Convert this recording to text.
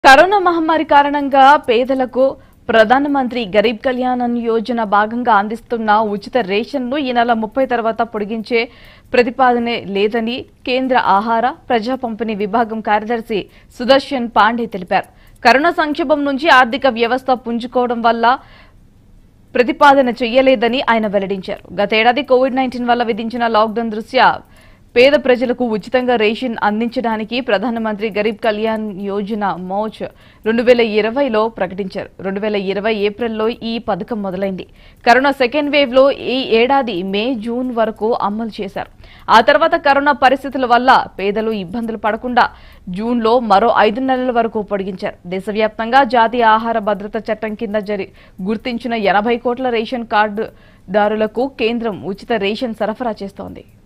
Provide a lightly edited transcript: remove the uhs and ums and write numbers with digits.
Corona మహమ్మారి కారణంగా పేదలకు ప్రధానమంత్రి గరీబ్ కళ్యాణ్ యోజన భాగంగా అందిస్తున్న ఉచిత రేషన్ను ఈ నెల 30 తర్వాత పొడిగించే ప్రతిపాదనే లేదని కేంద్ర ఆహార ప్రజా పంపిణీ విభాగం కార్యదర్శి సుదర్శన్ పాండే తెలిపారు. కరోనా సంక్షోభం నుంచి ఆర్థిక వ్యవస్థ పుంజుకోవడం వల్ల ప్రతిపాదన చేయలేదని ఆయన వెల్లడించారు. గతేడాది కోవిడ్-19 వల్ల విధించిన లాక్డౌన్ దృష్ట్యా పేద ప్రజలకు ఉచితంగా రేషన్ అందించడానికి ప్రధానమంత్రి గరీబ్ కళ్యాణ్ యోజన మార్చ్ 2020లో ప్రకటించారు. 2020 ఏప్రిల్లో ఈ పథకం మొదలైంది. కరోనా సెకండ్ వేవ్ లో ఈ ఏడాది మే జూన్ వరకు అమలు చేశారు. ఆ తర్వాత కరోనా పరిస్థితుల వల్ల పేదలు ఇబ్బందులు పడకుండా జూన్లో మరో 5 నెలల వరకు పొడిగించారు. దేశవ్యాప్తంగా జాతీయ ఆహార భద్రత చట్టం కింద గుర్తించిన 80 కోట్ల రేషన్ కార్డుదారులకు కేంద్రం ఉచిత రేషన్ సరఫరా చేస్తోంది.